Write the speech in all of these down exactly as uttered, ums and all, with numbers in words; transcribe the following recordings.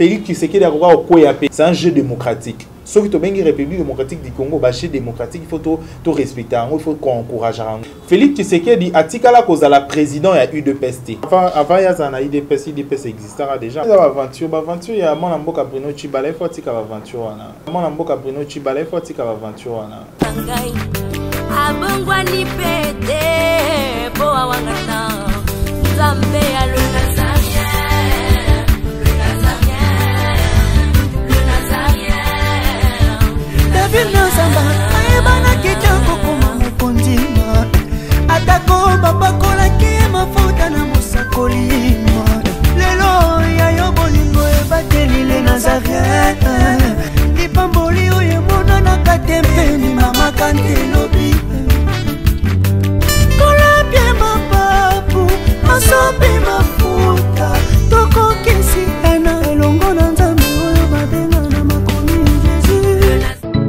Félix Tshisekedi a c'est un jeu démocratique. Sauf que tu as une République démocratique du Congo, un jeu démocratique, il faut tout, tout respecter, il faut qu'on encourage. Félix Tshisekedi a dit que la président a eu de P S T. Avant, avant il y a eu de P S T, I D P S existera déjà. Il y a aventure, aventure, il y a mon amboka Bruno Chibala, il faut que aventure. Mon amboka Bruno Chibala, il faut que aventure. Abongwani pete, boa wangata, Zambé a le Nazarien, le Nazarien, le Nazarien. David Nazamba, aebana kitoko kuma mukondima, atako babako la kema futa na musakolima. Lelo ya yo bolingo ebateli le Nazarien, lipamboli oye mona na katempe ni mama kantelobi. Masope mafuta toko kesi ena elongo na nzambe oyo babenga na makomi Jésus.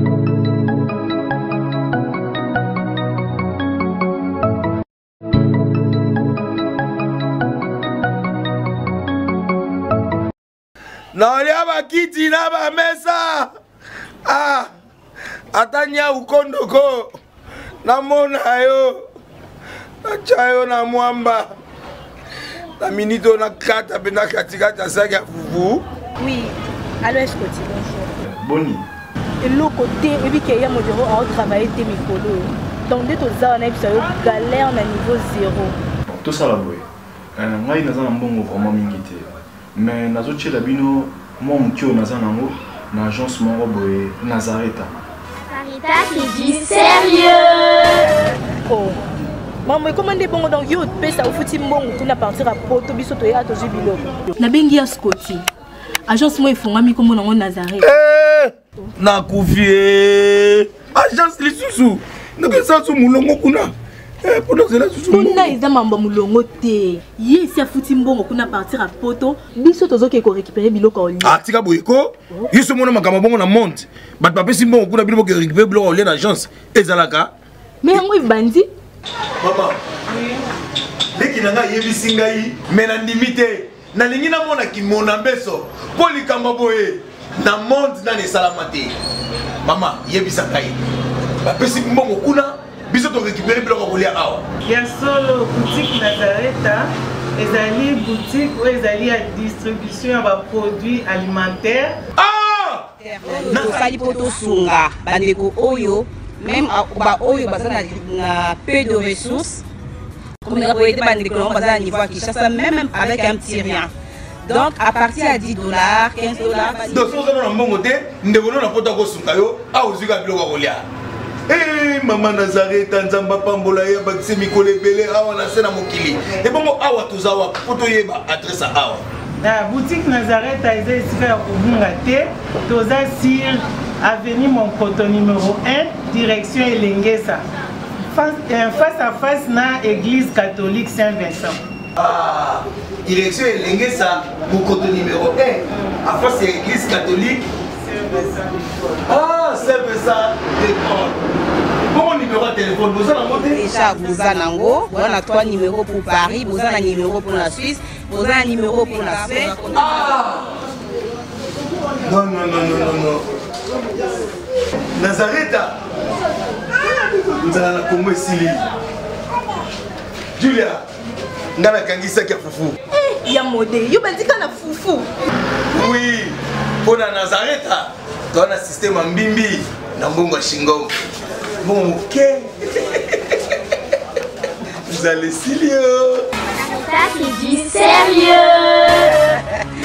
Naolia bakiti na bamesa ah atanya ukondoko namona yo achayo na mwamba. La minute on a quatre, on a quatre, on a cinq, vous. Oui, alors est-ce que tu bonjour. Boni. Et l'autre côté, et puis qu'il y a mon bureau à travailler tes micros. Donc dès que tu as une galère à niveau zéro. Tout ça là, oui. Moi, il y a un bon vraiment mingité. Mais dans autres choses, bino, moi, mon tio, dans un dans agence mon robot Nazareta. Nazareta qui dit sérieux. Oh. Maman, comment est bon dans Yod Pesa ou Fouti Mbongo pour partir à Poto Bisoto et à Tojibilo? Na bengi ya Scotty. Agence moi font ami comme on Nazaré. Eh! Na kufie. Agence li susu. Na pesa su mulongo kuna. Eh pour nous là susu. Kuna iza mamba mulongo te. Ye si a Fouti Mbongo kuna partir à Poto Bisoto zo ke ko récupérer biloko oli. Ah tika boyeko. Yiso mona makama bongo na monte. Bat papa si mbongo kuna biloko ke récupérer biloko oli na agence. Ezalaka. Mais moi bandi. Maman, dès qu'il y a un singaï, mais na limité, na lingina mona ki mona beso, poli kambaboye, na monde na ne salamate. Maman, yebi sangaï. Ba pesi mbongo kuna, biso to récupérer biloko kolia awa. Ya solo boutique Nazareta, ezali boutique ou ezali à distribution de produits alimentaires. Ah! Na sali poto sunga, bandeko oyo. Même à Oyo, na peu de ressources, comme nous avons été à niveau qui chasse même avec un petit rien. Donc à partir de dix dollars, quinze dollars. Donc si vous avez un bon côté, nous devons nous apporter au Sunkayo, à Ozuga Blogolia. Eh, maman Nazareth, Nzamba Pambola, Bakse Mikole Bele, Awa Nasena Mokili. Et bon, Awa Tuzawa, Potoyeba, adresse à Awa. La boutique Nazareth a été ici à Kubungate, Toza Sir. Avenue Monkoto numéro un, direction Elengesa. Face, euh, face à face na église catholique Saint-Vincent. Ah, direction Elengesa, Monkoto numéro un, à face à l'église catholique Saint-Vincent. Ah, Saint-Vincent de Paul. Bon numéro de téléphone, vous allez monter? Déjà, vous avez on a trois numéros pour Paris, vous avez un numéro pour la Suisse, vous avez un numéro pour la Suède. Ah! Non, non, non, non, non, non. Nazareta, nous allons la Congo Sili. Julia, nous allons la Kangisa qui a foufou. Eh, y'a modé, y'a dit qu'on a foufou. Oui, pour la Nazareta, dans le système en bimbi, dans le bon Shingo. Bon, ok. Vous allez Silio. Nazareta qui dit sérieux.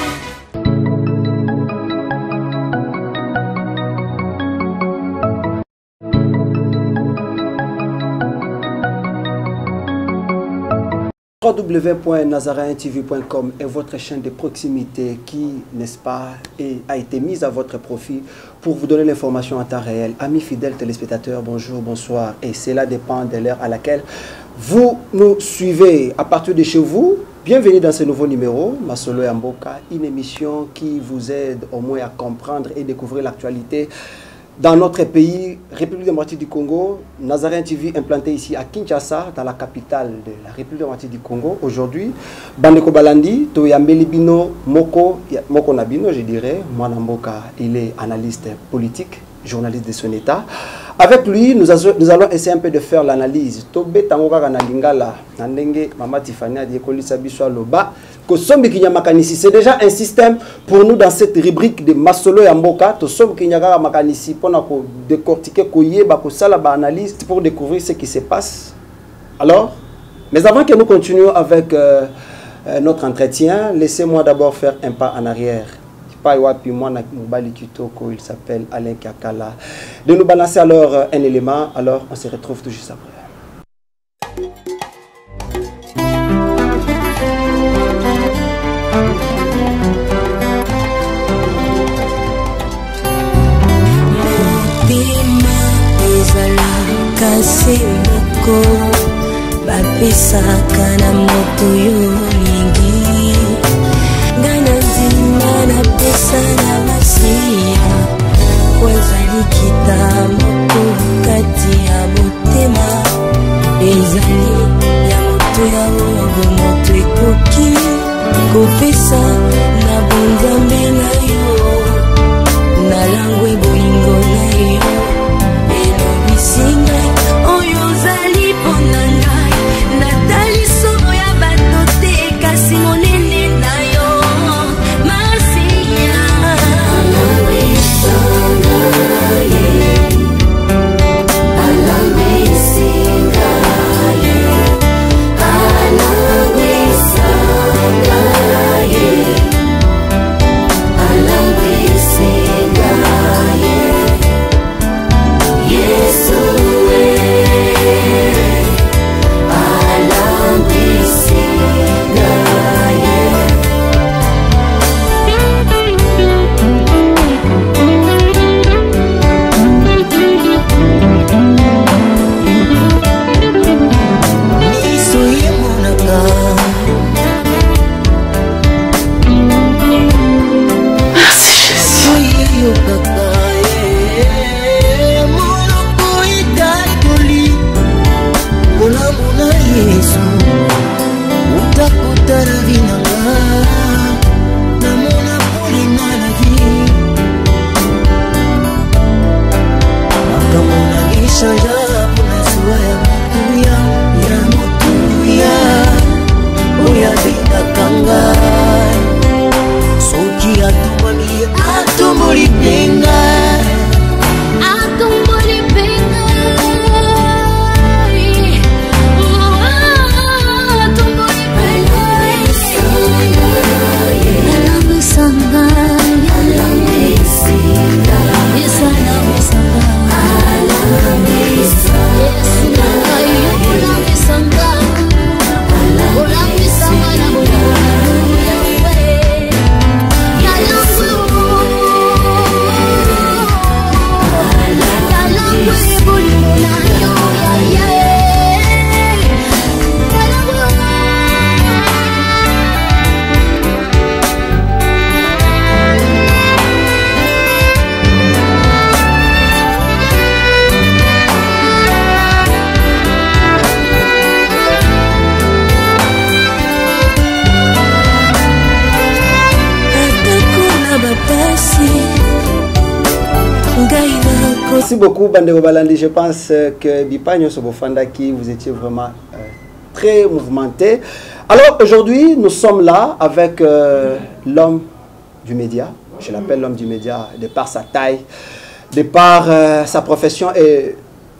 w w w point nazarain t v point com est votre chaîne de proximité qui, n'est-ce pas, est, a été mise à votre profit pour vous donner l'information en temps réel. Amis fidèles téléspectateurs, bonjour, bonsoir. Et cela dépend de l'heure à laquelle vous nous suivez. À partir de chez vous, bienvenue dans ce nouveau numéro, Masolo Yamboka, une émission qui vous aide au moins à comprendre et découvrir l'actualité dans notre pays, République démocratique du Congo, Nazaréen T V implanté ici à Kinshasa, dans la capitale de la République démocratique du Congo. Aujourd'hui, Bandeko Balandi, Toyambeli Bino, Moko, Moko Nabino, je dirais, Mwanamboka, il est analyste politique, journaliste de son état. Avec lui, nous, nous allons essayer un peu de faire l'analyse. Tobe Tangoka Kanalingala, Nandenge, Mama Tiffany, Adiekolisa Biswa Loba, Kosombi Kinyamakanici. C'est déjà un système pour nous dans cette rubrique de Masolo Yamboka. Tosombi Kinyamakanici pour décortiquer, Koyeba, Kosala, analyse pour découvrir ce qui se passe. Alors, mais avant que nous continuions avec euh, euh, notre entretien, laissez-moi d'abord faire un pas en arrière. Il s'appelle Alain Kakala. De nous balancer alors un élément, alors on se retrouve tout juste après. Sana masia wazali kitambo kati ya motema ezali ya moto ya ogo moto ekoki kopesa na bonzambe na yo na langwe bolingo na yo elobisinga oyo ozali mpona ngai natali somo ya bato te kasi monene na yo Merci beaucoup, Bandeko Balandi. Je pense que Bipagno Sobofandaki, vous étiez vraiment euh, très mouvementé. Alors aujourd'hui, nous sommes là avec euh, l'homme du média. Je l'appelle l'homme du média de par sa taille, de par euh, sa profession et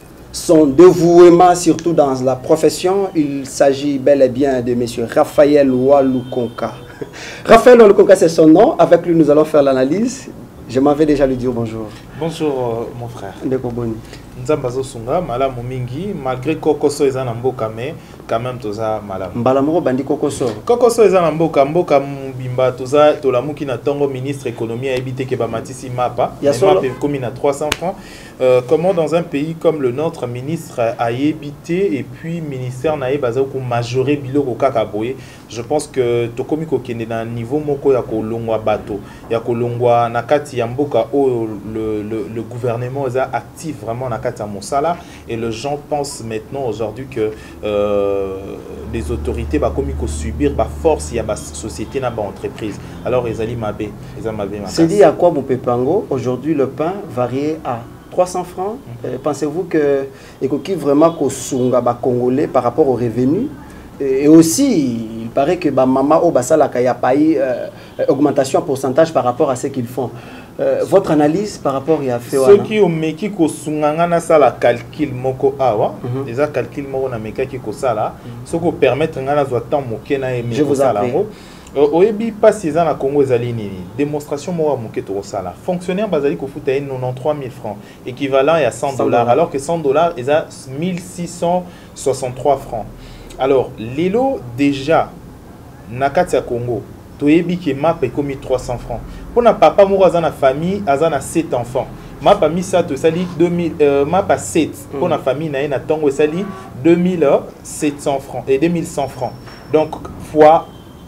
son dévouement, surtout dans la profession. Il s'agit bel et bien de M. Raphaël Walukonka. Raphaël Walukonka, c'est son nom. Avec lui, nous allons faire l'analyse. Je m'en vais déjà lui dire bonjour. Bonjour, euh, mon frère. Ndeko Boni. nzamba zo sunga malamu mingi malgré kokoso eza na mboka mais quand même toza malamu mbala moko bandi kokoso kokoso eza na mboka mboka mbimba toza tolamuki na tongo ministre économie a évité que ba matisi mapa mapa comme na trois cents francs. Euh, comment dans un pays comme le nôtre ministre a évité et puis ministère na baza ko majorer biloko kaka boye. Je pense que tokomi ko kende na niveau moko ya ko longwa bato ya ko longwa na kati ya mboka o le, le, le gouvernement est actif vraiment na kati ya mosala et les gens pensent maintenant aujourd'hui que euh, les autorités ba komi ko subir ba force ya ba société na ba entreprise. Alors ezali mabe ezali mabe. C'est dit à quoi mon pépango aujourd'hui le pain varié à trois cents francs. Mm-hmm. euh, Pensez-vous que ekoki vraiment ko sunga ba congolais par rapport aux revenus? Et aussi, il paraît que bah, maman au basala kaya paye euh, augmentation en pourcentage par rapport à ce qu'ils font. Euh, votre analyse par rapport à fait ceux qui ont meki ko sunganga na sala calcul moko awa déjà calcul moko na meka ki ko sala ce ko permettre ngana zo temps moke na e je vous appelle oyebi pas six ans na Congo ezali nini démonstration moko moke to sala fonctionnaire bazali ko futa quatre-vingt-treize mille francs équivalent à cent dollars alors que cent dollars eza mille six cent soixante-trois francs. Alors, l'élo déjà, nakati ya Congo, toyebi ke map est comme trois cents francs. Pour na papa moko azana famille, azana sept enfants. Map a mis ça to sali deux mille euh, map a sept. Pour na famille na na tongo sali deux mille sept cents francs et deux mille cent francs. Donc fois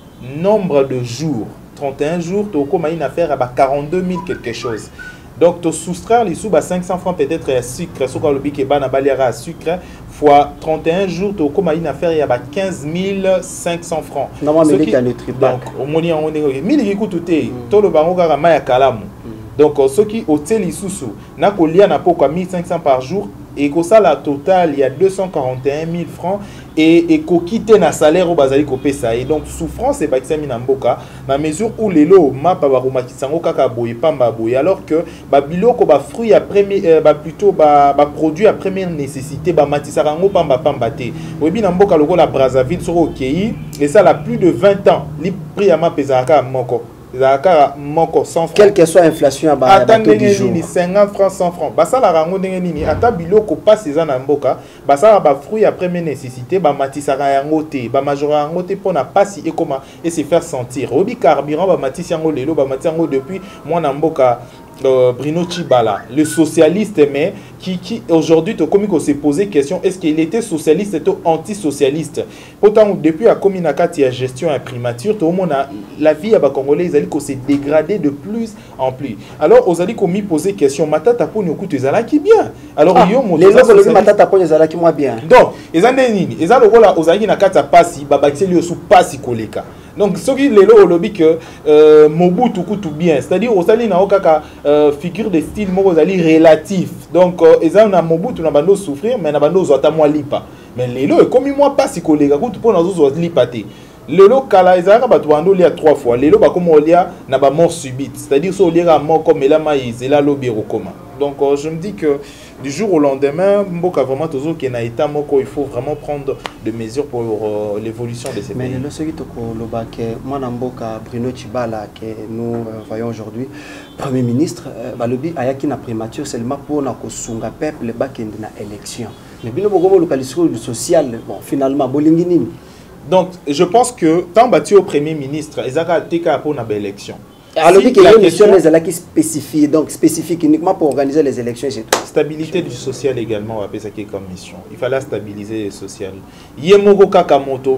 nombre de jours, trente et un jours, to koma une affaire à quarante-deux mille quelque chose. Donc to soustraire les sous ba cinq cents francs peut-être à sucre, so ka lobi ke bana baliara à sucre. Fois trente et un jours, tu as une affaire, il y a quinze mille cinq cents francs. Normalement, il y a le triple. Donc, au moins, on est mille écoutes, tout est. Tout le bango a maya kalamu. Donc, ceux qui ont tel sous n'a qu'au lien n'a pas mille cinq cents par jour. Et que ça, la totale, il y a deux cent quarante et un mille francs. Et qu'on quitte un salaire au bazali kopé ça. Et donc, souffrance, c'est pas que ça minamboka. Dans la mesure où les lots, ma pabaruma qui s'en kaka boye, pamba boye. Alors que, bah, bilo ko ba fruit à premier, bah, plutôt, bah, bah, produit à première nécessité, bah, matisarango pamba pamba te. Oui, bien, namboka logo la Brazzaville sur OK. Et ça, a plus de vingt ans. Les prix à ma pesaka moko. Quelle que soit l'inflation, cinquante francs, cent francs. Basa la rango nini ata biloko passe za na mboka, basa ba fruit à première nécessité, ba matisa yango te, ba majora yango te pona passi et comment et se faire sentir. Obi carburant ba matisa yango lelo ba matisa yango depuis moi na mboka. Euh, Bruno Tshibala, le socialiste, mais qui, qui aujourd'hui, on s'est posé question, est-ce qu'il était socialiste ou anti-socialiste? Pourtant, depuis la Kominakati, la gestion et la primature, tout le monde a, la vie à Congolais, ils allaient s'est dégradé de plus en plus. Alors, aux alliés qu'on m'y posé question, Matata pour nous coûter qui bien. Alors, ah, les gens qui Matata pour nous qui moi bien. Donc, ils ont dit, ils ont dit, aux alliés Nakata passi, Babaxé lui sous passi koleka. Donc, ce qui est là, au lobby que euh, Mobutu coûte bien. C'est-à-dire, au sali na okaka euh, figure de style mozali relatif. Donc, ils ont un Mobutu na bando souffrir, mais na bando zota moi lipa. Mais les lots, comme moi pas si collègue, coûte pour nous autres lipate. Le lot kala ezaka batu bando lia trois fois. Le lot ba comme lia na ba mort subite. C'est-à-dire, so lia mort comme la maïs et la lobby rokoma. Donc, euh, je me dis que du jour au lendemain, Mboka vraiment toujours qu'il y a état moko, il faut vraiment prendre des mesures pour euh, l'évolution de ces mais pays. Mais le second que que moi Mboka Bruno Tshibala que nous euh, voyons aujourd'hui, Premier ministre, balobi euh, ayaki na primature seulement pour na kosunga peuple le bakende na élection. Mais bino bogomo localisation social, bon finalement bolingi nini. Donc je pense que tant battu au Premier ministre, ezaka teka pour na élection. Alors, il y a une mission qui spécifique, donc spécifique uniquement pour organiser les élections et tout. Stabilité du social également, on va appeler ça comme mission. Il fallait stabiliser le social. Yemoko Kakamoto,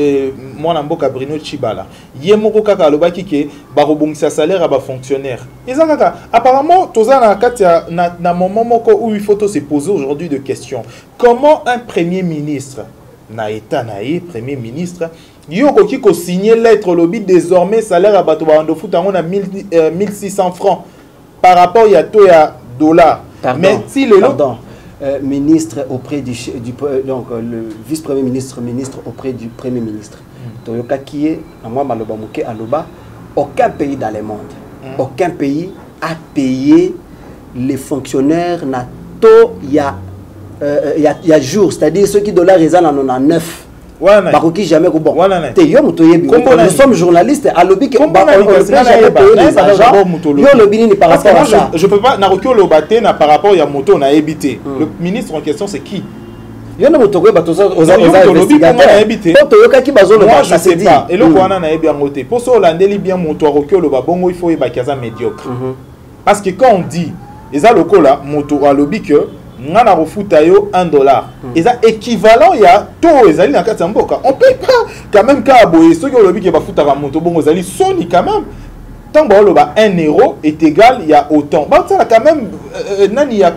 moi Namboka Bruno Tshibala. Yemoko Kaka Lobaki ke barobongisa salaire à ba fonctionnaire. Apparemment, tozana katia na na moment moko où il faut se poser aujourd'hui de questions. Comment un premier ministre na état naé premier ministre Yoko qui a signé lettre lobby désormais salaire à bateau bando foot on a mille six cents francs par rapport à to ya dollars. Mais si le pardon euh, ministre auprès du, du donc euh, le vice-premier ministre ministre auprès du premier ministre. Mm. Toyoka qui est à moi maloba moké aloba aucun pays dans le monde mm. aucun pays a payé les fonctionnaires nato il y a il y a il y a jours, c'est-à-dire ceux qui dollars ils en ont neuf. Bah qui jamais bon. Voilà. Te yo muto yebi. Nous sommes journalistes à lobby que bah on peut jamais payer les agents. Yo lobby ni par rapport à ça. Je peux pas na rokyo lobate na par rapport ya moto na ebité. Le ministre en question c'est qui? Yo na moto ko ba to aux investigateurs. To yo ka ki bazo le ba ça c'est pas. Et le kwana na ebi ngote. Pour ça landeli bien moto rokyo lo ba bongo il faut ba kaza médiocre. Parce que quand on dit eza lokola moto a lobby que ngana refuta yo un dollar. Et ça équivalent il y a tout ezali na kati mboka. On paye pas quand même ka boye ceux qui ont lobby que ba futa ka moto bongo ezali soni quand même. Tant que bah, un euro est égal, il y a autant. Bah, ça quand même, il y a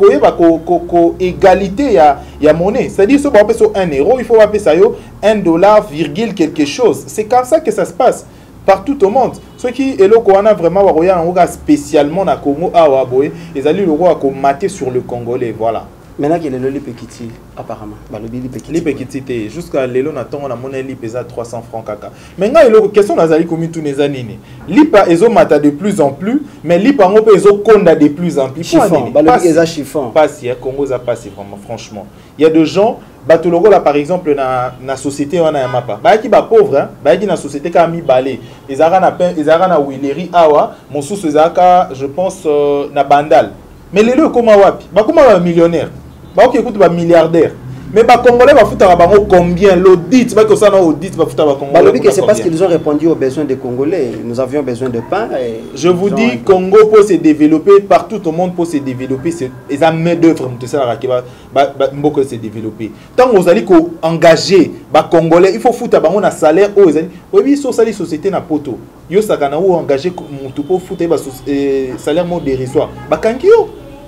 égalité, il y a, y a monnaie. C'est-à-dire, si on va sur un euro, il faut appeler ça un dollar, virgule quelque chose. C'est comme ça que ça se passe partout au monde. Ceux qui est là, on a vraiment spécialement dans le Congo, ils allaient le roi mater sur le Congolais. Voilà. Maintenant qu'il est le Lipekiti, apparemment. Lipekiti, jusqu'à l'élo, on a monnaie Lip à trois cents francs caca. Maintenant, il y a une question dans les commis tous les années. Lip a mata de plus en plus, mais Lip a un peu de plus en plus. Chiffon, chiffon. Pas si, Congo a passé, franchement. Il y a des gens, Batologo là par exemple, dans la société, on a un mapa. Bah, qui est pauvre, hein, bah, qui est dans la société qui a mis balai. Ils ont un Willery, Awa, mon sous je pense, na Bandal. Mais les deux, comment wapi? Bah, comment un millionnaire? Bah, ok, écoute, bah, milliardaire. Mais bah, Congolais, bah, foutre à combien? L'audit, bah, que ça, l'audit, bah, foutre à Congolais. Bah, c'est parce qu'ils ont répondu aux besoins des Congolais. Nous avions besoin de pain. Et je vous dis, Congo pour se développer, partout au monde pour se développer, c'est les main d'œuvre, c'est ça, qui va, bah, bah, beaucoup se développer. Tant que vous allez engager, bah, Congolais, il faut foutre à un salaire, oh, ils allez, oui, ils sont salés société na poto. Yo, ça, quand on engagé, mon tout pour foutre, bah, salaire, mon dérisoire. Bah, Kangio.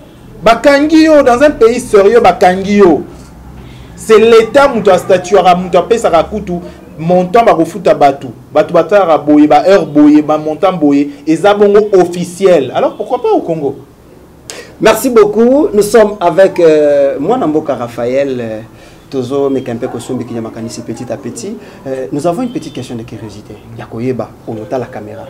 Bakangio dans un pays sérieux, Bakangio. C'est l'État qui a statué à Moutapé Sarakutu, montant à refuta Batu. Batu Batara Boye, ba heure Boye, ba montant Boye, et Zabongo officiel. Alors pourquoi pas au Congo? Merci beaucoup. Nous sommes avec euh, moi, Namboka Raphaël, euh, Tozo Mekempe Kosumbi qui makanisi petit à petit. Euh, nous avons une petite question de curiosité. Yakoyeba, on nota la caméra.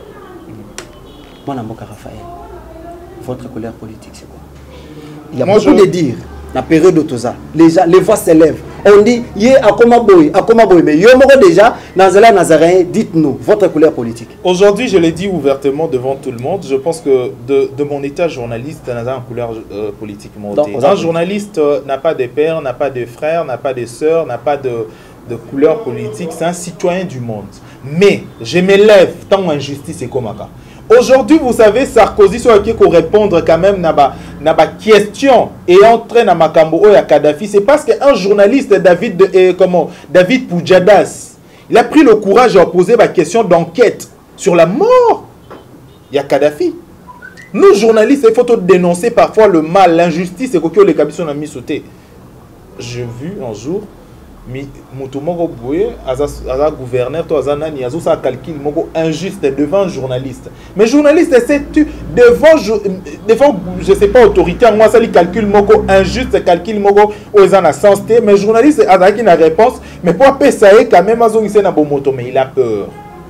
Moi, Namboka Raphaël, votre couleur politique, c'est quoi? Il y a Moi, beaucoup je... de dire, la période de Toza, les, gens, les voix s'élèvent. On dit, yé akoma boy, akoma boy, mais yo moro déjà, Nazala Nazaréen, dites-nous, votre couleur politique. Aujourd'hui, je l'ai dit ouvertement devant tout le monde, je pense que de, de mon état journaliste, Nazara une couleur euh, politique montée. Un journaliste euh, n'a pas de père, n'a pas de frère, n'a pas de sœur, n'a pas de, de couleur politique, c'est un citoyen du monde. Mais, je m'élève tant injustice et comme ça. Aujourd'hui, vous savez, Sarkozy soit qui pour répondre quand même na ba na ba question et entrer dans Makambo et à Kadhafi, c'est parce qu'un journaliste David de, eh, comment David Pujadas, il a pris le courage de poser ma question d'enquête sur la mort. Il y a Kadhafi. Nous journalistes, il faut dénoncer parfois le mal, l'injustice et que les cabisons ont mis sauté. J'ai vu un jour mi mutumoko boye aza aza gouverneur to aza nani azo sa calcul moko injuste devant journaliste, mais journaliste c'est tu devant devant je sais pas autorité moi ça li calcul moko injuste calcul moko oza na sens té, mais journaliste aza qui na réponse mais pour appeler ça quand même azo ngise na bomoto, mais il a peur.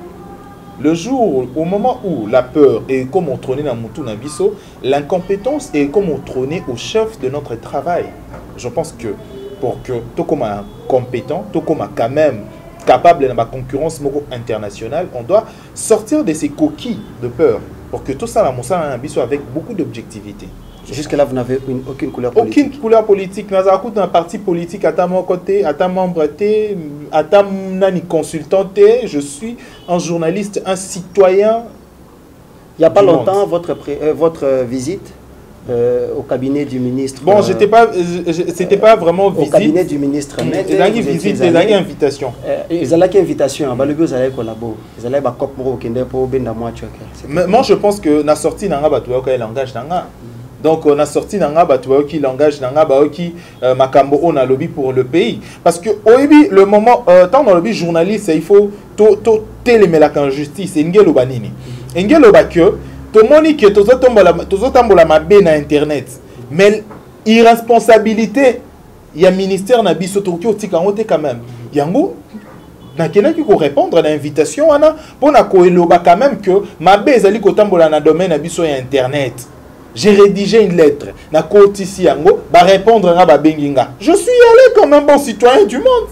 Le jour, au moment où la peur est comme on trônait dans Moutou Nabiso, l'incompétence est comme on trônait au chef de notre travail. Je pense que pour que tout comme un compétent, tout comme un quand même capable de la concurrence internationale, on doit sortir de ces coquilles de peur pour que tout ça, la Moussa soit avec beaucoup d'objectivité. Jusque-là, vous n'avez aucune couleur politique. Aucune couleur politique. Nous avons un parti politique à ta mon côté, à ta membre, à ta consultant. Je suis un journaliste, un citoyen. Il n'y a pas longtemps, monde. votre, euh, votre visite Euh, au cabinet du ministre. Bon, euh, j'étais pas, c'était pas vraiment visite. Au cabinet du ministre. C'était une visite, c'était une invitation. Ils allaient une invitation. Bah le gars allait collaborer. Ils allaient bah cop moro kende pour benda moi tu vois. Moi je pense que na sorti nanga ba tuwa ka langage nanga. Donc on a sorti nanga ba tuwa ki langage nanga ba ki makambo on a lobby pour le pays parce que oyebi le moment euh, tant dans le lobby journaliste il faut to to télémer la justice ngelo banini. Ngelo ba que tout le monde qui est tous les mabé na internet, mais irresponsabilité, il y a ministère na biso Tokyo tikangote quand même. Yango na kena qui ko répondre à l'invitation ana pour na ko eloba quand même que mabé ezali ko tambola na domaine na biso ya internet. J'ai rédigé une lettre na ko tisi yango ba répondre na ba benginga. Je suis allé comme un bon citoyen du monde.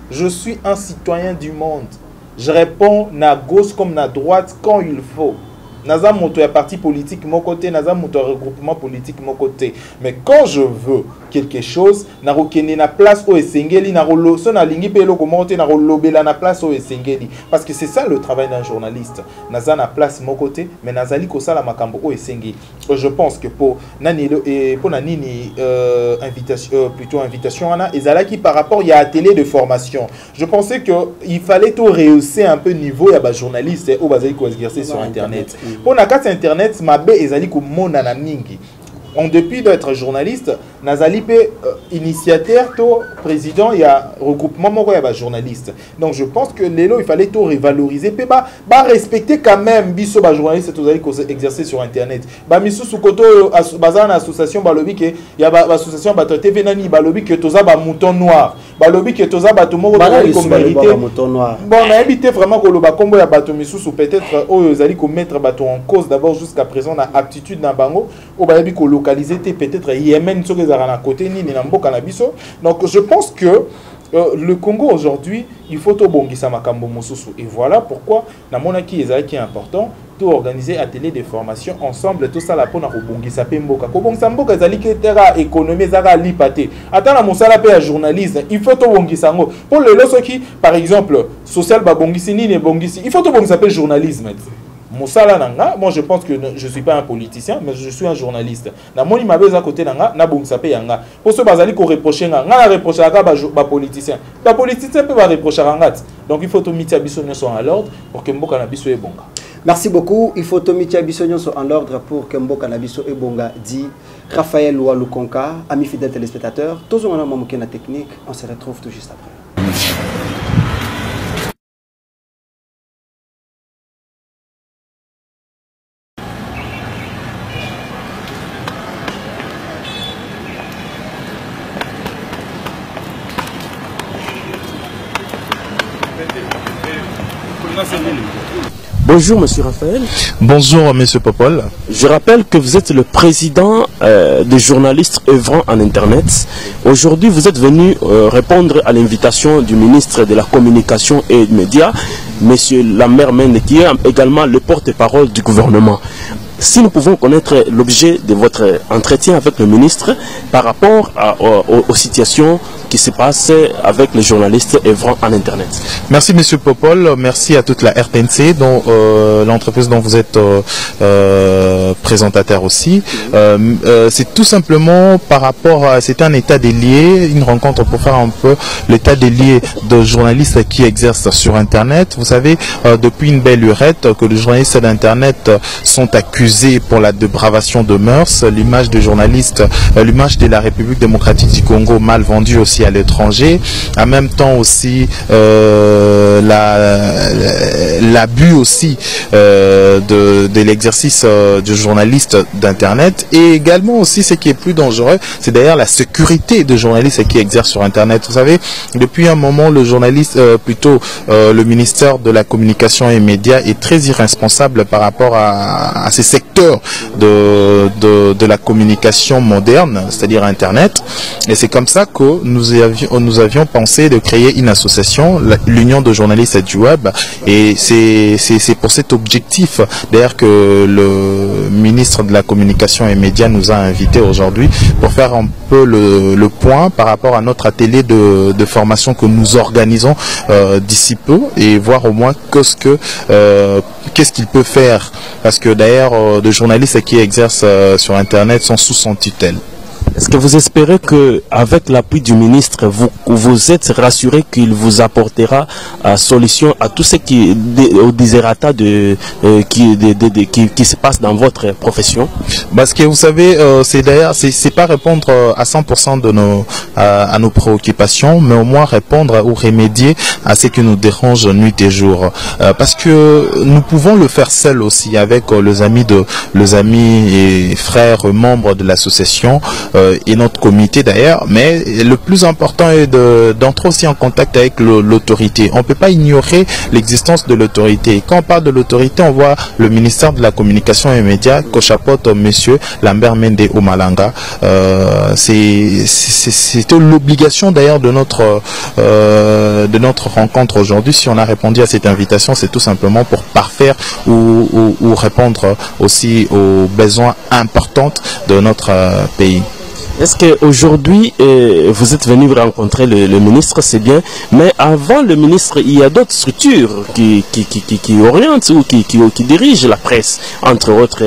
Je suis un citoyen du monde. Je réponds à gauche comme à droite quand il faut. Naza moto ya parti politique mon côté, naza moto regroupement politique mon côté. Mais quand je veux quelque chose, na rokene na place au esengeli na rolo, so na lingi pe loko monte na rolobela na place au esengeli. Parce que c'est ça le travail d'un journaliste. Naza na place mon côté, mais nazali ko sala makambo au esengeli. Je pense que pour nani et pour nani euh, invitation euh, plutôt invitation ana ezala qui par rapport il y a télé de formation. Je pensais que il fallait tout rehausser un peu niveau ya ba journaliste au bazali ko exercer sur internet. Pour la carte internet, ma bé ezali ko mona na mingi. En depuis d'être journaliste, nazali pe euh, initiateur, to président, il y a regroupement moko ya ba journaliste. Donc je pense que lelo il fallait tout revaloriser pe ba ba respecter quand même biso ba journaliste to zali ko exercer sur internet. Ba misu su koto bazana association ba lobby ke ya ba association ba T V nani ba lobby ke toza ba mouton noir. Ba lobby ke toza ba to moko ba ko mériter mouton noir. Bon, on a évité vraiment que le ba kombo ya ba to misu su peut-être o zali ko mettre ba to en cause d'abord jusqu'à présent na aptitude na bango o ba yebi ko localiser peut-être Yémen sur les à côté ni Nambo Canabiso. Donc je pense que euh, le Congo aujourd'hui, il faut tout bongisa makambo mosusu. Et voilà pourquoi na monaki ezali qui est important tout organiser atelier de formation ensemble tout ça la pona ko bongisa pe mboka. Ko bongisa mboka ezali ke terra économie zaka lipate. Atana mosala pe ya journaliste, il faut tout bongisa ngo. Pour le loso qui par exemple social ba bongisi ni ne bongisi, il faut tout bongisa pe journalisme. Moussala nanga, moi je pense que je ne suis pas un politicien, mais je suis un journaliste. Na moni mabez à côté nanga, na bongisa pe yanga. Pour ce bazali ko reprocher nga, nga reprocher aga ba ba politicien. Ba politicien peut ba reprocher nga. Donc il faut tout mettre biso nyonso en l'ordre pour que mboka na biso e bonga. Merci beaucoup. Il faut tout mettre biso nyonso en l'ordre pour que mboka na biso e bonga. Dit Raphaël Walukonka, ami fidèle téléspectateur. Tous on a mamoké na technique, on se retrouve tout juste après. Bonjour Monsieur Raphaël. Bonjour Monsieur Popol. Je rappelle que vous êtes le président euh, des journalistes œuvrant en Internet. Aujourd'hui, vous êtes venu euh, répondre à l'invitation du ministre de la Communication et des Médias, Monsieur Lambert Mende, qui est également le porte-parole du gouvernement. Si nous pouvons connaître l'objet de votre entretien avec le ministre par rapport à, aux, aux situations qui se passent avec les journalistes œuvrant en Internet. Merci Monsieur Popol, merci à toute la R T N C, dont euh, l'entreprise dont vous êtes euh, euh, présentateur aussi. Euh, euh, C'est tout simplement par rapport à, c'était un état des lieux, une rencontre pour faire un peu l'état des lieux de journalistes qui exercent sur Internet. Vous savez, euh, depuis une belle lurette, que les journalistes d'Internet sont accusés pour la dépravation de mœurs, l'image de journalistes, l'image de la République démocratique du Congo mal vendue aussi à l'étranger, en même temps aussi euh, l'abus aussi euh, de, de l'exercice euh, du journaliste d'Internet, et également aussi ce qui est plus dangereux, c'est d'ailleurs la sécurité de journalistes qui exercent sur Internet. Vous savez, depuis un moment, le journaliste, euh, plutôt euh, le ministère de la Communication et des Médias est très irresponsable par rapport à, à ces secteurs de, de, de la communication moderne, c'est-à-dire Internet. Et c'est comme ça que nous avions, nous avions pensé de créer une association, l'Union de journalistes du web. Et c'est pour cet objectif, d'ailleurs, que le ministre de la Communication et des Médias nous a invités aujourd'hui pour faire un peu le, le point par rapport à notre atelier de, de formation que nous organisons euh, d'ici peu, et voir au moins qu'est-ce que euh, qu'est-ce qu'il peut faire, parce que d'ailleurs euh, de journalistes qui exercent euh, sur Internet sont sous son tutelle. Est-ce que vous espérez que, avec l'appui du ministre, vous vous êtes rassuré qu'il vous apportera euh, solution à tout ce qui au désirata de, euh, qui, de, de, de, qui, qui se passe dans votre profession? Parce que vous savez, euh, c'est d'ailleurs c'est pas répondre à cent pour cent de nos à, à nos préoccupations, mais au moins répondre ou remédier à ce qui nous dérange nuit et jour. Euh, parce que nous pouvons le faire seuls aussi avec euh, les amis de les amis et frères membres de l'association. Euh, euh, et notre comité d'ailleurs, mais le plus important est d'entrer aussi en contact avec l'autorité. On ne peut pas ignorer l'existence de l'autorité. Quand on parle de l'autorité, on voit le ministère de la Communication et Médias qu'au chapeaute monsieur Lambert Mende Omalanga. Euh, C'était l'obligation d'ailleurs de notre euh, de notre rencontre aujourd'hui. Si on a répondu à cette invitation, c'est tout simplement pour parfaire ou, ou, ou répondre aussi aux besoins importants de notre euh, pays. Est-ce qu'aujourd'hui, euh, vous êtes venu rencontrer le, le ministre, c'est bien, mais avant le ministre, il y a d'autres structures qui, qui, qui, qui, qui orientent ou qui, qui, qui dirigent la presse, entre autres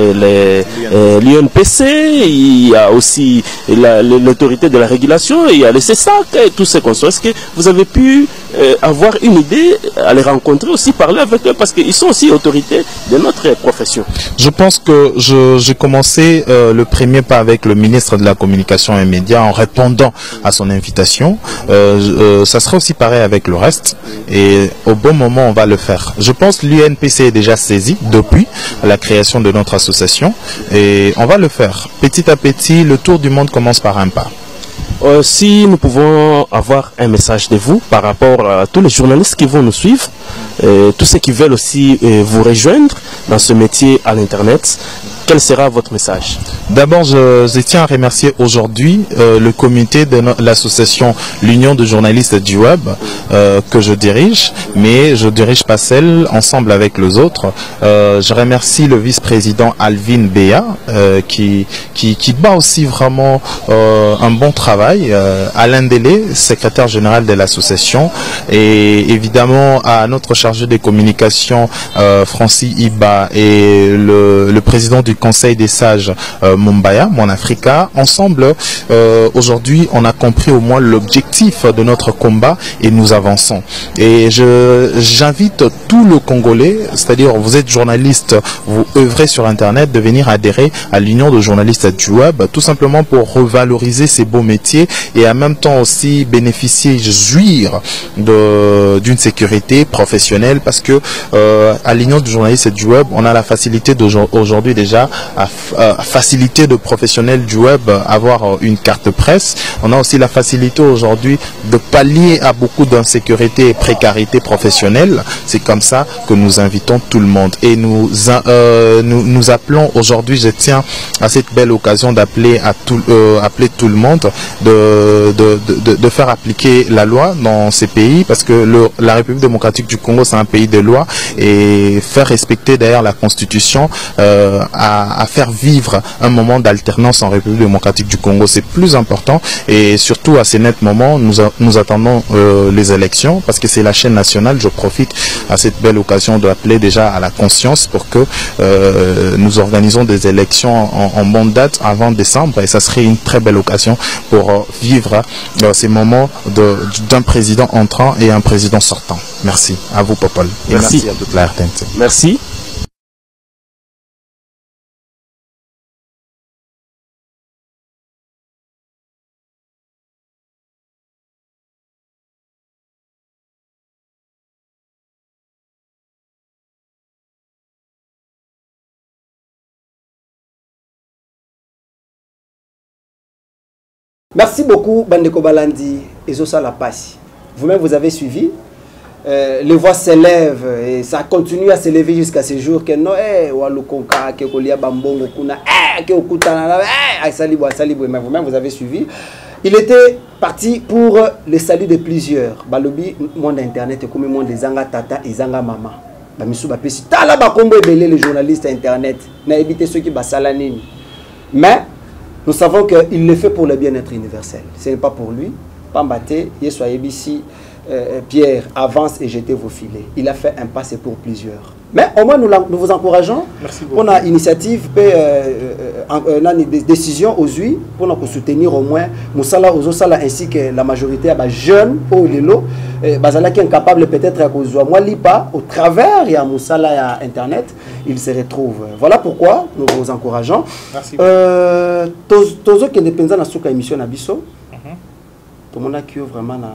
l'U N P C, il y a aussi l'autorité de la régulation, il y a le C E S A C et tous ces consorts. Est-ce que vous avez pu euh, avoir une idée, à les rencontrer aussi, parler avec eux, parce qu'ils sont aussi autorités de notre profession? Je pense que j'ai commencé euh, le premier pas avec le ministre de la Communication et Médias en répondant à son invitation. Euh, euh, ça sera aussi pareil avec le reste et au bon moment on va le faire. Je pense que l'U N P C est déjà saisi depuis la création de notre association et on va le faire. Petit à petit, le tour du monde commence par un pas. Euh, si nous pouvons avoir un message de vous par rapport à tous les journalistes qui vont nous suivre, euh, tous ceux qui veulent aussi euh, vous rejoindre dans ce métier à l'internet, quel sera votre message? D'abord, je, je tiens à remercier aujourd'hui euh, le comité de l'association l'Union de journalistes du web euh, que je dirige, mais je dirige pas seul, ensemble avec les autres. Euh, je remercie le vice-président Alvin Béa euh, qui, qui, qui bat aussi vraiment euh, un bon travail. Euh, Alain Delé, secrétaire général de l'association, et évidemment à notre chargé des communications euh, Francis Iba et le, le président du Conseil des sages euh, Mumbaya, Mon Africa. Ensemble, euh, aujourd'hui, on a compris au moins l'objectif de notre combat et nous avançons. Et j'invite tout le Congolais, c'est-à-dire vous êtes journaliste, vous œuvrez sur Internet, de venir adhérer à l'Union de journalistes du web, tout simplement pour revaloriser ces beaux métiers et en même temps aussi bénéficier, jouir d'une sécurité professionnelle, parce que euh, à l'Union de journalistes du web, on a la facilité d'aujourd'hui déjà à, à faciliter de professionnels du web avoir une carte presse. On a aussi la facilité aujourd'hui de pallier à beaucoup d'insécurité et précarité professionnelle. C'est comme ça que nous invitons tout le monde et nous euh, nous, nous appelons aujourd'hui, je tiens à cette belle occasion d'appeler à tout euh, appeler tout le monde de, de, de, de faire appliquer la loi dans ces pays, parce que le, la République démocratique du Congo, c'est un pays de loi, et faire respecter d'ailleurs la Constitution euh, à, à faire vivre un moment d'alternance en République démocratique du Congo, c'est plus important. Et surtout à ces nets moments, nous, a, nous attendons euh, les élections, parce que c'est la chaîne nationale. Je profite à cette belle occasion d'appeler déjà à la conscience pour que euh, nous organisons des élections en, en bonne date avant décembre, et ça serait une très belle occasion pour euh, vivre euh, ces moments d'un président entrant et un président sortant. Merci à vous, Popol. Et merci. merci à toute la R T N C. Merci. Merci beaucoup, Bandeko Balandi et Zosa La Passe. Vous-même, vous avez suivi. Euh, les voix s'élèvent et ça continue à s'élever jusqu'à ce jour que non, eh, Walukonka, que Kolia Bambongo, Kuna, eh, que Okutana, eh, Aïsalibou, Aïsalibou, mais vous-même, vous avez suivi. Il était parti pour le salut de plusieurs. Balobi, monde internet, comme le monde des Zanga Tata et Zanga Mama. Bamisou Bapesi, Tala Bakombo et Belé, les journalistes internet, n'a évité ceux qui basalanini. Mais, nous savons qu'il le fait pour le bien-être universel. Ce n'est pas pour lui. Pambate, Yesoye Bissi, euh, Pierre, avance et jetez vos filets. Il a fait un pas, c'est pour plusieurs. Mais au moins, nous, nous vous encourageons. Merci beaucoup. On a initiative, euh, euh, des décisions aux U I pour nous soutenir au moins Moussala, Ozosala ainsi que la majorité des jeunes au Lelo. Bazala qui est incapable peut-être à cause de moi, lipa au travers il y a Moussala et à Internet, il se retrouve. Voilà pourquoi nous vous encourageons. Merci. Euh, Tozo qui est dépendant de cette émission à Bisso. Tout le monde a qui vraiment na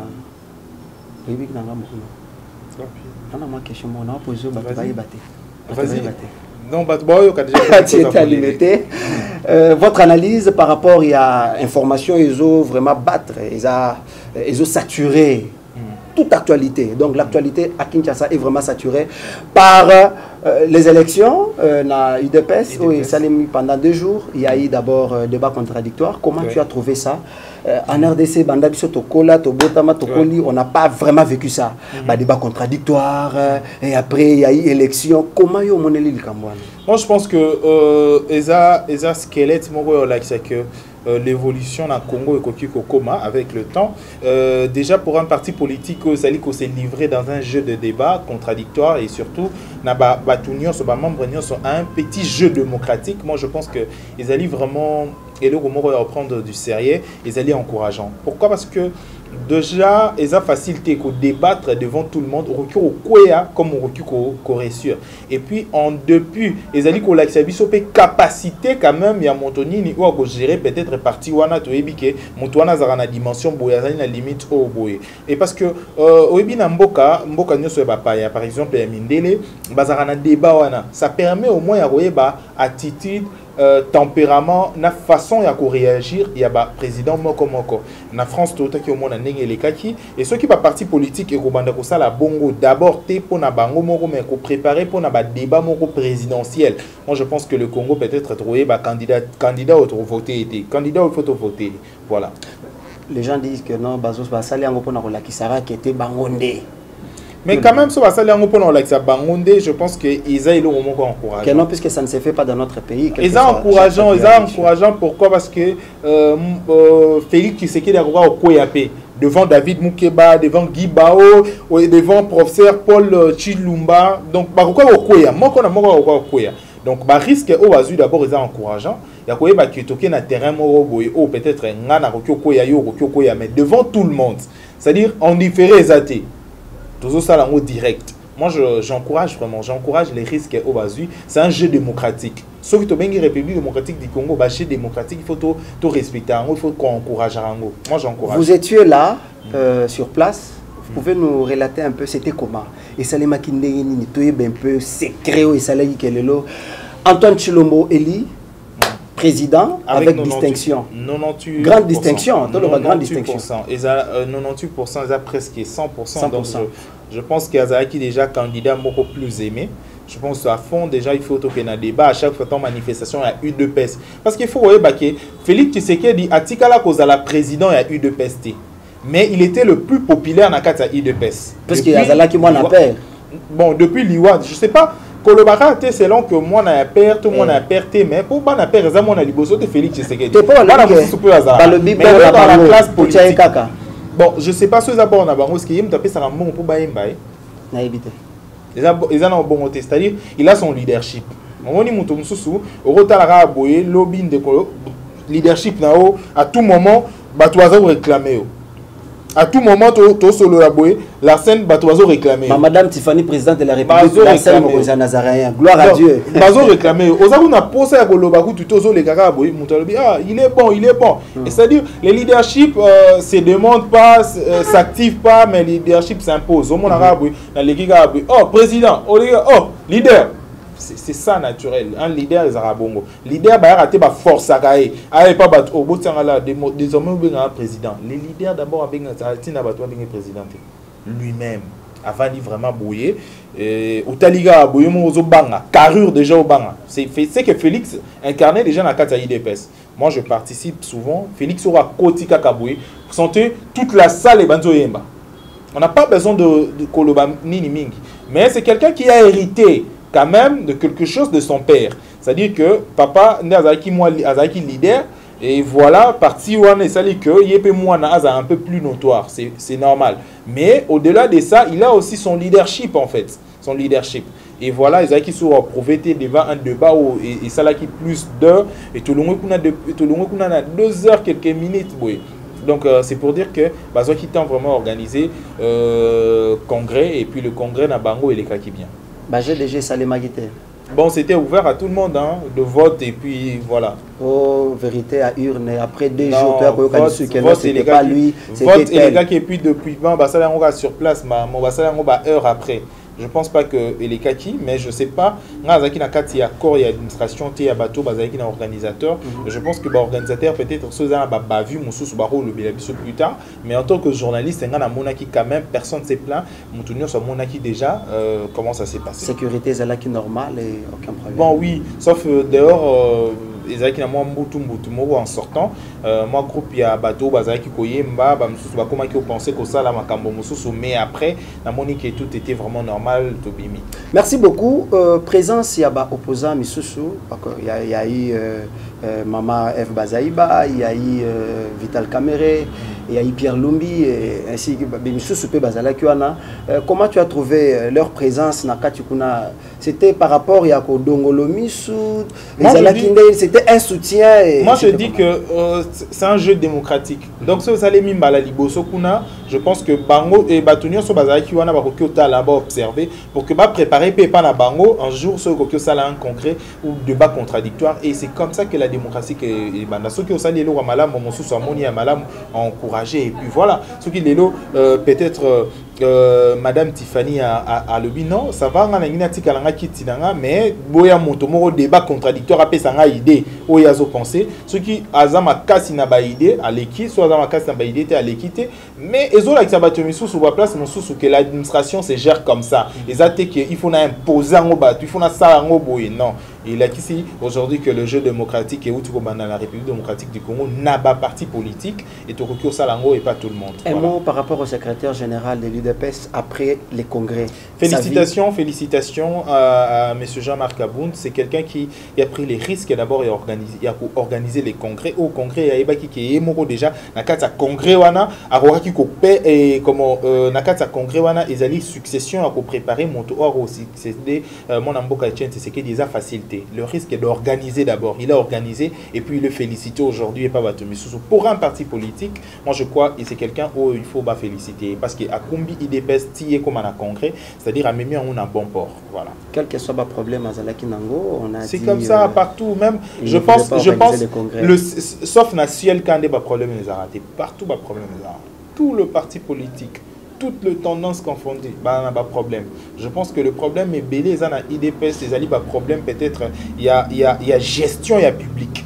République dans la question, on a posé au bataille batté. Non, bah, bon, tu étais limité. Euh, votre analyse par rapport, il y a information, ils ont vraiment battre, ils ont, ils ont saturé toute actualité. Donc l'actualité à Kinshasa est vraiment saturée par euh, les élections euh, na U D P S. Oui, ça l'a mis pendant deux jours. Il y a eu d'abord un euh, débat contradictoire. Comment okay. tu as trouvé ça? euh, En R D C, Banda Biso Tokola, Tobotama, Tokoli, on n'a pas vraiment vécu ça. Mm -hmm. bah, débat contradictoire, euh, et après il y a eu élection. Comment yo moneli le Cambouane? Moi je pense que euh, Eza, Eza squelette, moi c'est que Euh, l'évolution dans le Congo et Kokiko Koma avec le temps. Euh, déjà pour un parti politique, Zali ko s'est livré dans un jeu de débat contradictoire et surtout na ba batunion so ba membre sont un petit jeu démocratique. Moi je pense que ils allaient vraiment et le Congo va reprendre du sérieux, ils allaient encourageant. Pourquoi? Parce que déjà, ils ont facilité de débattre devant tout le monde, au recul au Kouya comme au recul au Réussir. Et puis, en depuis, ils ont dit qu'on a une capacité quand même, il y a Montoni, ou à gérer peut-être partie wana to ebike, Montouana zara na dimension boyazani na limite au boye. Et parce que, au ebi na mboka, mboka nyo so bapaya, par exemple, ya Mindele, bazara na débat wana, ça permet au moins ya ba attitude, Euh, tempérament, na façon ya ko réagir, il y a ba président moko moko. Na France tout qui au monde na ndenge les kaki et ceux qui ba parti politique et ko banda ko sala bongo d'abord té pour na bango moko mais ko préparer pour na ba débat moko présidentiel. Moi je pense que le Congo peut être trouvé ba candidat candidat au voter été candidat au faut voter. Voilà. Les gens disent que non bazos ba sali ngo pona ko la kisara qui était bangonde. Mais quand même, je pense qu'ils ont le moment encourageant. Non, puisque ça ne se fait pas dans notre pays. Ils ont encourageant, ils ont encourageant. Pourquoi? Parce que euh, euh, Félix Tshisekedi a au Koyapé, devant David Moukeba, devant Guy Bao, devant professeur Paul Chilumba. Donc, pourquoi au Koya? Moi, on a au Koya. Donc, bah risque au Azu d'abord ils ont encourageant. Il y a quoi bah qui toqué na terrain moroboy ou peut-être un na Rokyo Koya yo Rokyo Koya, mais devant tout le monde. C'est-à-dire en différé les athées. Tout ça là en direct. Moi j'encourage je, vraiment, j'encourage les risques au Basu. C'est un jeu démocratique. Sauf que tu as une République démocratique du Congo, bah, jeu démocratique, il faut tout, tout respecter, il faut qu'on encourage. Moi j'encourage. Vous étiez là, euh, sur place. Vous pouvez nous relater un peu c'était comment? Et ça les maquindés ni tout un peu secret et ça les Antoine Chilombo Eli. Président avec, avec distinction. quatre-vingt-dix pour cent. Grande distinction. quatre-vingt-dix pour cent. Grande distinction. Ils ont quatre-vingt-dix pour cent, ils ont presque cent pour cent. Donc je, je pense qu'il y a qui déjà candidat beaucoup plus aimé. Je pense à fond déjà il faut qu'il y ait un débat à chaque fois en manifestation il y a U D P S. Parce qu'il faut voir que Félix Tshisekedi a dit qu'à cause de la président il y a U D P S. Mais il était le plus populaire dans la carte U D P S. Parce qu'il y a là qui m'en a peur. Bon depuis l'Iwa, je sais pas. Kolobara selon que moi na père tout le monde a perdu mais pour pas na père ça moi na liboso de Félix Tshisekedi. T'es pas là dans le big dans la classe politique. Bon, je sais pas si vous avez un bon ce qui me taper ça un bon pour baimba. Na éviter. Ils ont ils ont un bon côté, c'est-à-dire il a son leadership. On dit muto mususu au rotala boye lobby de leadership na o à tout moment batoizo réclamer. À tout moment, tu solo la boue, la scène Batoizo réclamé. Madame Tiffany, présidente de la République, la scène Moïse Nazaréen. Gloire à Dieu. Bazo réclamé. Ozaru n'a posé à Golobaku, tu tozo les gaga boue, Moutalobi. Ah, il est bon, il est bon. Mm. C'est-à-dire, les leadership euh, se demandent pas, euh, s'activent pas, mais le leadership s'impose. Au monde arabe, dans les giga oh, président, oh, leader. C'est ça naturel. Un leader les arabongo. Leader bah raté ba force à gaé. Allez pas battre au bout de là désormais on un président. Les leaders d'abord avec un tina battu avec président lui-même avant de vraiment bouiller et Outaliga bouiller mon banga carrure déjà au banga. C'est c'est que Félix incarnait déjà dans la carte I D P S. Moi je participe souvent. Félix aura Kotika Kaboué. Vous sentez toute la salle est banzo yemba. On n'a pas besoin de de koloba nini mingi. Mais c'est quelqu'un qui a hérité quand même de quelque chose de son père. C'est-à-dire que papa Nazaki moi Azaki leader et voilà parti one et ça dit que Yepé moi Naza un peu plus notoire, c'est c'est normal. Mais au-delà de ça, il a aussi son leadership en fait, son leadership. Et voilà, Azaki sur prouvé devant un débat où et, et ça là qui plus d'heures et tout le monde qu'on a de tout le monde qu'on a deux heures quelques minutes oui. Donc euh, c'est pour dire que Bazo qui tient vraiment organisé euh, congrès et puis le congrès na bango et les cas qui bien. Bah, j'ai déjà salé Maguité. Bon, c'était ouvert à tout le monde, hein, de vote et puis voilà. Oh, vérité à urne. Après deux non, jours, tu as vote, vote c'était pas lui. Vote et les gars qui est puis depuis, bah, ça là on va sur place, ma, mon bah ça là on va heure après. Je pense pas que les kaki, mais je sais pas. Ngazaki na kati ya corps et administration, ti ya bateau, bazaki na organisateur. Je pense que ba organisateur peut-être ceux là ba ba vu mon sous ba rôle le biso plus tard, mais en tant que journaliste, ngana monaki quand même personne s'est plaint. Moutounio sur monaki déjà euh, comment ça s'est passé. Sécurité zalaki normale et aucun problème. Bon oui, sauf euh, dehors euh, ezalaki na moi mbutu mbutu moko en sortant euh, moi groupe ya bateau bazalaki koyemba ba mususu ba comment ki penser que ça la makambo mususu mais après na moni que tout était vraiment normal tobimi. Merci beaucoup. Euh, présence ya ba opposant misusu il y a, y a eu euh, euh, Mama F Bazaïba, il y a eu euh, Vital Kamere, il y a eu Pierre Lumbi et ainsi que misusu pe bazalaki wana. Euh, comment tu as trouvé euh, leur présence na katikuna? C'était par rapport à Kodongolo Misu, c'était un soutien. Et moi je dis que euh, c'est un jeu démocratique. Donc si vous allez mimbala liboso kuna, je pense que Bango et Batunio sont basés qui wana bakokyo ta là-bas observer pour que ba préparer pepa na Bango un jour ce kokyo sala un concret ou débat contradictoire et c'est comme ça que la démocratie que banda ceux qui au sali lo malam mosu so amoni ya malam encourager et puis voilà ceux qui lelo euh, peut-être euh, Euh, Madame Tiffany a, a, a le bilan, ça va, mais boya montomoro débat contradictoire après ça a idée, ou yazo pensé, ce qui azama kasi na ba idée à l'équipe, soit azama kasi na ba idée à l'équité, mais ezo la xabatomi sous sur place mon sous que l'administration se gère comme ça, les attaques il faut na imposer en bas, il faut na ça en boye non. Il a ici aujourd'hui que le jeu démocratique et où tu dans la République démocratique du Congo n'a pas parti politique et Tokyo Salango et pas tout le monde. Un voilà. mot par rapport au secrétaire général de l'U D P S après les congrès. Félicitations, félicitations à, à M. Jean-Marc Aboun. C'est quelqu'un qui a pris les risques et d'abord organisé, il a organisé les congrès. Au congrès, il y a qui est déjà nakata congrès wana, aura qui copé et comment nakata congrès wana, ils allaient succession à préparer mon tour aussi. C'est mon amboka tient, c'est ce qui déjà facilité. Le risque est d'organiser d'abord. Il a organisé et puis il le félicité aujourd'hui et pas Batomisusu. Pour un parti politique, moi je crois que c'est quelqu'un où il faut bah, féliciter parce qu'à Kumbi I D P S tié comme un congrès, c'est-à-dire à Mémia on a un bon port. Voilà. Quel que soit le problème à Zalaki Nango, on a c'est comme ça euh, partout même. Je pense, je pense, le, sauf national quand il y a problème les a raté. Partout il problème les a raté. Tout le parti politique. Toutes les tendances confondues, bah, on a pas de problème. Je pense que le problème est belé, ils ont un I D P S, les pas problème peut-être, il y a, il y a, il y a gestion, il y a public.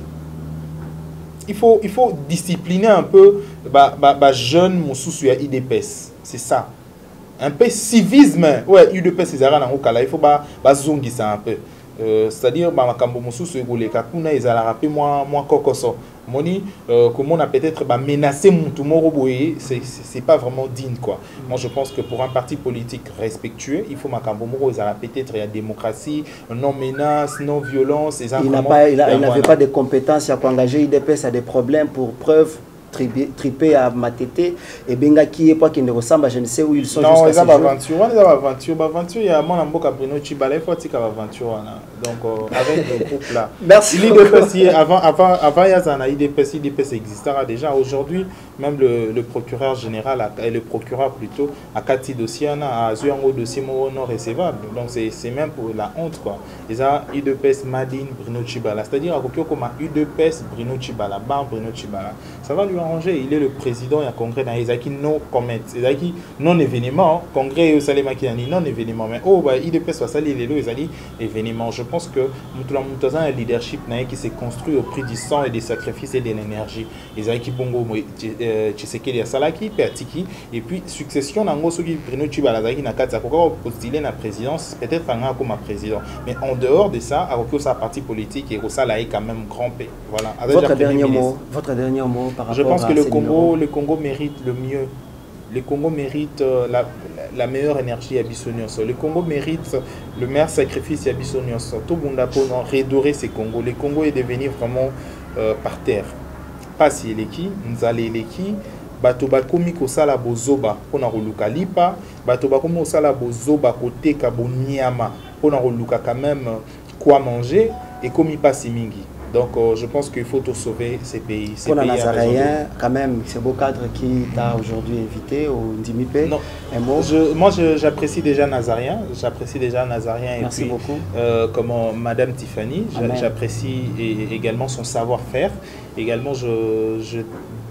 Il faut, il faut discipliner un peu, bah, bah, bah, jeune, mon sous, il y a I D P S. C'est ça. Un peu civisme. Ouais, I D P S, ils ont un il faut bah, bah, zongi ça un peu. Euh, c'est-à-dire, bah, ma mon sous, les kakuna, ils ont rappelé moi, moi, kokoso. Moni, euh, comment on a peut-être bah, menacé mon tomorrow, c'est pas vraiment digne quoi. Mm. Moi je pense que pour un parti politique respectueux, il faut Makambomoro, il a peut-être la démocratie, non menace, non violence. Il n'avait pas de compétences à engager I D P S à des problèmes pour preuve. Tripé à Matete et Benga qui est pas qui ne ressemble à je ne sais où ils sont. Non, ils ont aventure, ils ont aventure, aventure. Il y a mon amboka Bruno Chibala, il faut dire qu'il y a aventure donc euh, avec le groupe là. Merci. L'I D P S avant avant avant il y a un I D P S, I D P S existera déjà aujourd'hui. Même le, le procureur général et le procureur plutôt à Kati dossier a un dossier non recevable. Donc c'est même pour la honte quoi. Ils ont I D P S Madine Bruno Chibala, c'est-à-dire à Kokyo comme I D P S Bruno Chibala, Bar Bruno Chibala. Ça va lui arranger. Il est le président, il y a congrès dans Isaki non comment, Isaki non événement, congrès au Salema qui non événement, mais oh bah I D P S va salir les lots, Isaki événement. Je pense que Moutoulam Moutazan un leadership qui s'est construit au prix du sang et des sacrifices et de l'énergie. Isaki Bongo Tshisekedi Salaki, Peatiki, et puis succession dans ceux qui Bruno Chibalazaki n'a qu'à postuler la présidence, peut-être un comme président. Mais en dehors de ça, avec sa partie politique et au Salaï quand même grand P. Voilà. Votre dernier mot, votre dernier mot par rapport Je pense à que le Congo, le Congo mérite le mieux. Le Congo mérite euh, la, la meilleure énergie à Bissonioso. Le Congo mérite le meilleur sacrifice à Bissonioso. Tout le monde a pour redorer ces Congos. Le Congo est devenu vraiment euh, par terre. Pas si il est qui, nous allons les qui. Bato bakomi kosala bozoba pona roluka lipa. Bato bakomi kosala bozoba kote kabonyama pona roluka quand même quoi manger et comme il passe mingi. Donc euh, je pense qu'il faut tout sauver ces pays. Ces pour pays la Nazaréen, quand même, c'est beau cadre qui t'a aujourd'hui invité au Ndimipé. Non, un mot. Je, moi j'apprécie déjà Nazarien, j'apprécie déjà Nazarien et Merci puis beaucoup. Euh, comment Madame Tiffany, j'apprécie également son savoir-faire. Également je, je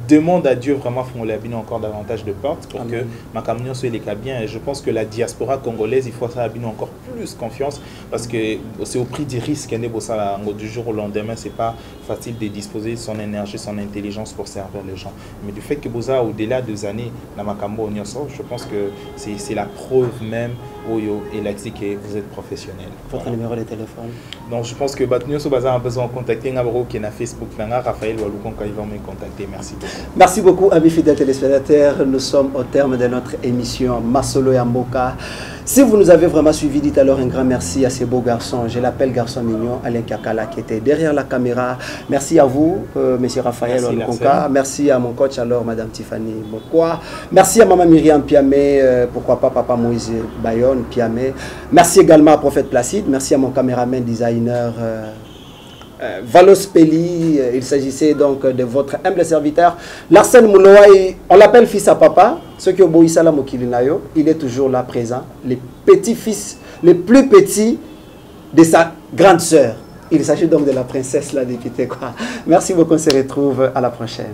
demande à Dieu vraiment qu'on encore davantage de portes pour Amen. que ma camion soit les cas bien. Et je pense que la diaspora congolaise, il faut ça encore plus confiance parce que c'est au prix du risque. Du jour au lendemain, c'est pas facile de disposer de son énergie, son intelligence pour servir les gens. Mais du fait que vous avez au-delà des années dans ma camion, je pense que c'est la preuve même où il a dit que vous êtes professionnel. Votre voilà. numéro de téléphone? Donc je pense que Batnio Sobaza a besoin de contacter Ngabro qui est sur Facebook, Raphaël Walukon, ils vont me contacter. Merci beaucoup. Merci beaucoup, amis fidèles téléspectateurs. Nous sommes au terme de notre émission Masolo Yamboka. Si vous nous avez vraiment suivis, dites alors un grand merci à ces beaux garçons. Je l'appelle garçon mignon, Alain Kakala, qui était derrière la caméra. Merci à vous, euh, monsieur Raphaël Walukonka. Merci à mon coach alors, madame Tiffany Mokwa. Merci à maman Myriam Piamé, euh, pourquoi pas papa Moïse Bayonne Piamé. Merci également à Prophète Placide. Merci à mon caméraman designer euh, euh, Valos Peli. Il s'agissait donc de votre humble serviteur Larsen Mouloaï. On l'appelle fils à papa. Ceux qui obéissent à la Mokilinayo, il est toujours là présent. Les petits-fils, les plus petits de sa grande sœur. Il s'agit donc de la princesse la députée, quoi. Merci beaucoup, on se retrouve à la prochaine.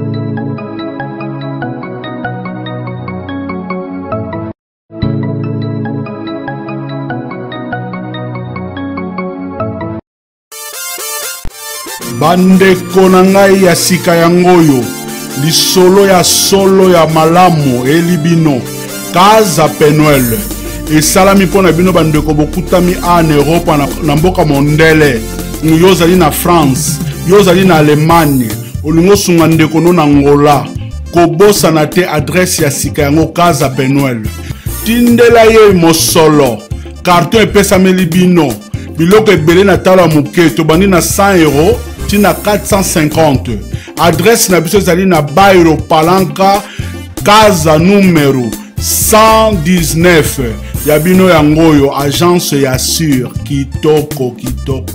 Bande konangai ya sika yangoyo. Lisolo ya solo ya malamu elibino Kaza Penuel et salami pona bino bandeko bokutami en Europe na mboka mondele yozali na France yozali na Allemagne olingo sunga ndeko no na Angola kobosa na te adresse ya sika yango Kaza Penuel tindela ye mosolo carton epesami libino biloko ebele na tala muke to bandi na cent euros tina quatre cent cinquante. Adresse na biso zali na Bairo Palanka Kaza numéro cent dix-neuf. Yabino yangoyo agence ya sur kitoko kitoko.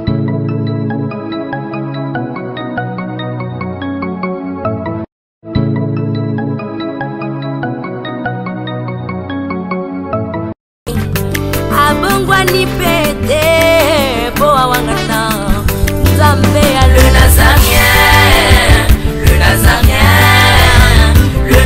Abongwani pete po awangata Zambé le Nazarien. Le Nazarien, le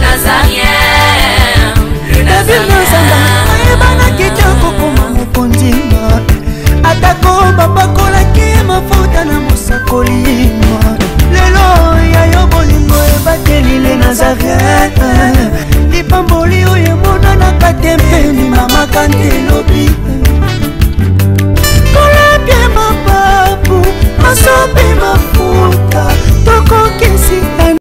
Nazarien, Ebana kitoko koma mukondima atako babakola ki mafuta na musakolima lelo ya yo bolingo ebateli le Nazarien lipamboli oyo mona na katempeni mama kandelobi kola pie mapapu masoba